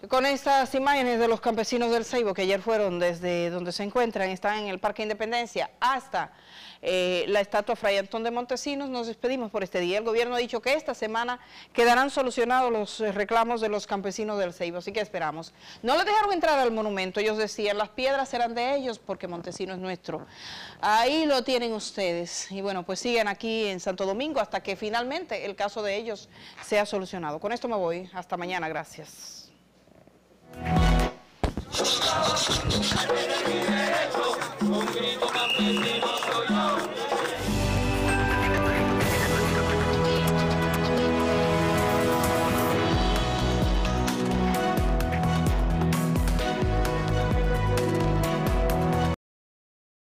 Con estas imágenes de los campesinos del Ceibo que ayer fueron desde donde se encuentran, están en el Parque Independencia, hasta la estatua Fray Antón de Montesinos, nos despedimos por este día. El gobierno ha dicho que esta semana quedarán solucionados los reclamos de los campesinos del Ceibo, así que esperamos. No les dejaron entrar al monumento, ellos decían, las piedras serán de ellos porque Montesinos es nuestro. Ahí lo tienen ustedes. Y bueno, pues siguen aquí en Santo Domingo hasta que finalmente el caso de ellos sea solucionado. Con esto me voy. Hasta mañana. Gracias. Un grito campesino.